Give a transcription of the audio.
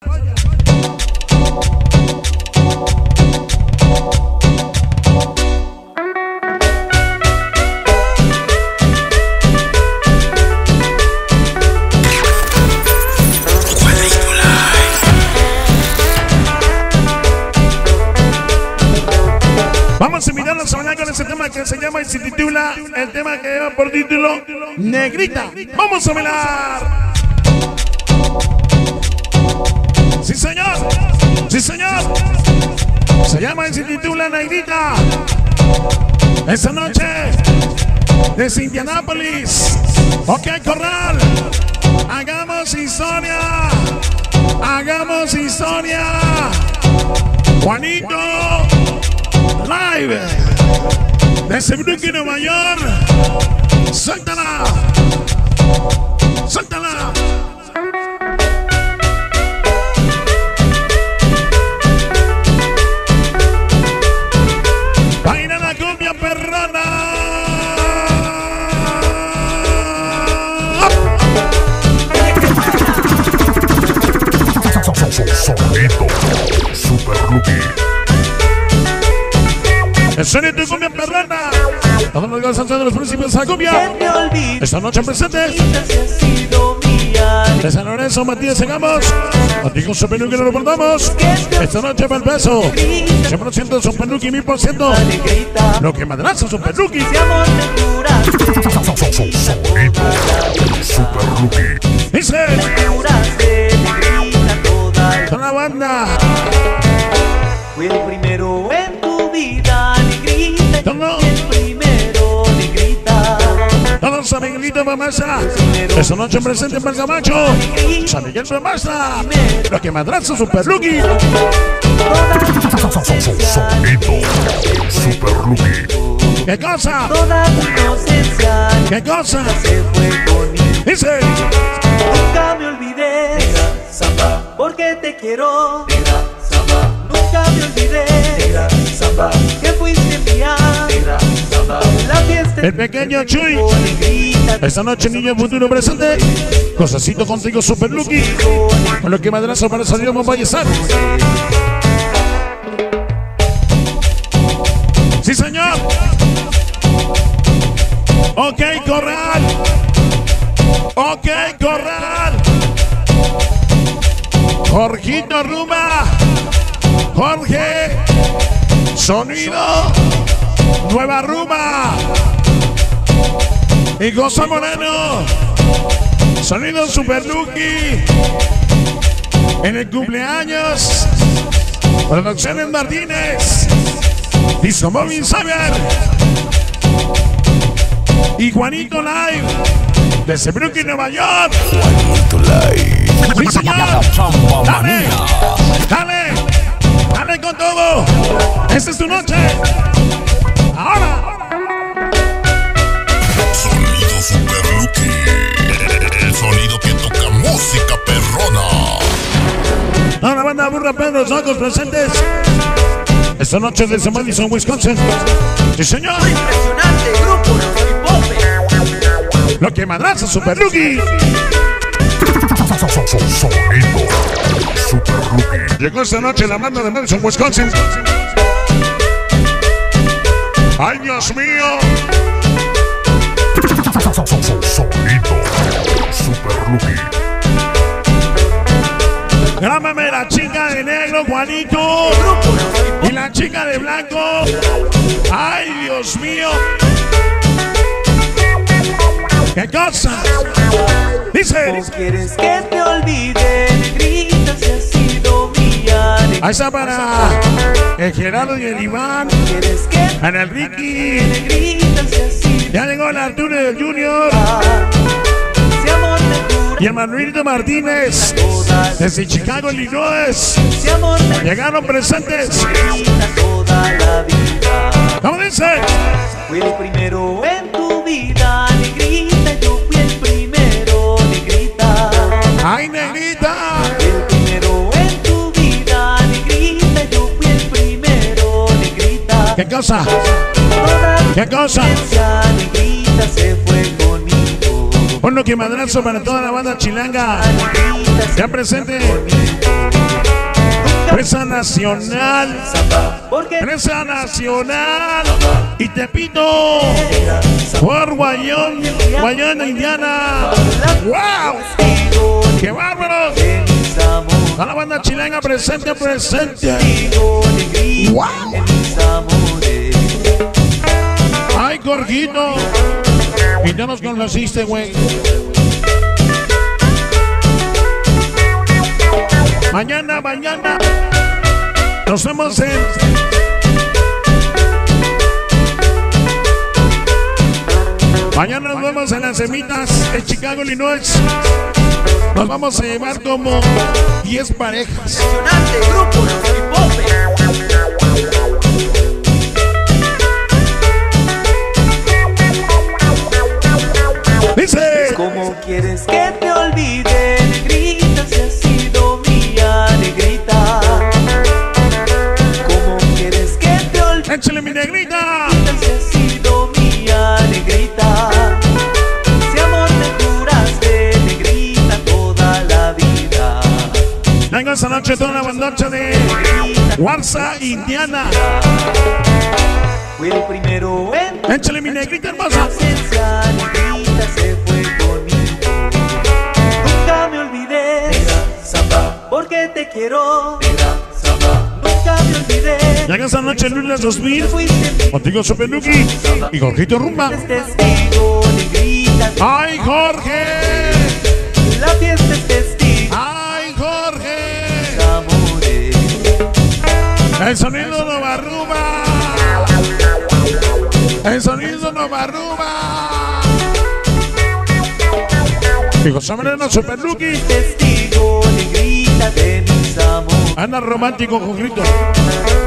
Vamos a invitarnos a bailar con ese tema que se llama y se titula, el tema que lleva por título Negrita. Vamos a bailar. Sí, señor. Sí, señor. Se llama y se titula Negrita. Esta noche desde Indianápolis. Ok, Corral. Hagamos historia. Hagamos historia. Juanito Live desde Brooklyn, Nueva York. Suéltala. Suéltala. Baila la cumbia perrona. Sonido Super Lucky. El sonido de cumbia perrona. Todos los gozan de los principios de la cumbia. Esta noche presentes de San Lorenzo, Matías Segamos. Contigo Super Lucky lo portamos. Esta noche va el beso 100% Super Lucky, 1000%. Lo que madraza Super Lucky. Sonido Super Lucky. Dice toda la banda. Fue el primero en tu vida, negrita. Todo. El primero, negrita. Todos San Miguelito Mamasa. Esta noche presente en Belgamacho. San Miguel Mamasa. Lo que madraza Super Lucky. Sonido Super Lucky. ¿Qué cosa? Toda tu inocencia. ¿Qué cosa? Se fue conmigo. Dice. Nunca me olvidé. Negra Samba. Porque te quiero. Negra Samba. Nunca me olvidé. Negra Samba. Que fuiste mía. Negra Samba. La fiesta. El pequeño Chuy. Esta noche niño futuro presente. Cosacito contigo Super Lucky. Con lo que madrazo para salir a Ballestar. Sí, señor. Ok, Corral. Ok, Corral. Jorgito Rumba. Jorge. Sonido. Nueva Rumba. Y Goza Moreno. Sonido Super Lucky. En el cumpleaños. Producciones Martínez. Disco Móvil Xavier. Y Juanito Live. Desde Brooklyn, Nueva York. Juanito Live. Sí, señor. Dale. Dale. Dale con todo. Esta es tu noche. Ahora. Sonido Super Lucky. El sonido que toca música perrona. Ahora banda burra Pedro los ojos presentes. Esta noche desde Madison, Wisconsin. Sí, señor. Impresionante grupo de hip hop. Lo que madraza Super Lucky. Sonido Super Lucky. Llegó esta noche la banda de Madison, Wisconsin. ¡Ay, Dios mío! Sonido Super Lucky. Grábame la chica de negro, Juanito. Y la chica de blanco. ¡Ay, Dios mío! ¿Qué cosa? Dice. ¿Cómo quieres que te olvide, negrita, si has sido mía? Ahí está para el Gerardo y el Iván. ¿Quieres que Ana el Ricky. negrita, si has sido Ya llegó el Arturo del Junior. si amor te juro, Y el Manuelito Martínez. Desde Chicago, Illinois. si amor te Llegaron presentes. negrita toda la vida? ¿Cómo dice? Fui el primero en tu vida, negrita, yo fui el primero, negrita. ¡Ay, negrita! El primero en tu vida, negrita, yo fui el primero, negrita. ¿Qué cosa? Toda ¿Qué cosa? esa negrita se fue conmigo. Un Lucky madrazo para toda la banda chilanga. Negrita se Ya presente. fue conmigo. Presa Nacional. Porque Presa Nacional. Y te pido por Guayana, Indiana. ¡Wow! ¡Qué bárbaro! A la banda chilena presente. ¡Wow! ¡Ay, Jorgito! Y ya nos conociste, güey. Mañana nos vemos Mañana nos vemos en las semitas de Chicago, Illinois. Nos vamos a llevar como 10 parejas. Impresionante grupo Los Hipopes. Dice: ¿Cómo quieres que te olvide, negrita, si has sido mía, negrita? ¿Cómo quieres que te olvide, échale mi negrita, si has sido mía, negrita? Si amor me juraste, negrita, toda la vida. venga esta noche toda la bandacha de Warsa, Indiana. Fue el primero en Échale mi negrita hermosa. ausencia, negrita, se fue conmigo. Nunca me olvidé, negra samba, porque te quiero, negra samba. Nunca me olvidé. Llega esta noche lunes 2000. Fuiste Contigo Sopeluki y Jorgito Rumba. testigo, negrita. ¡Ay, Jorge! La fiesta es testigo, ¡Ay, Jorge! amores. El sonido no va arruba. El sonido no va arruba. Y José Moreno Sopeluki. Testigo, negrita, de mis amores. Anda romántico, Jorgito.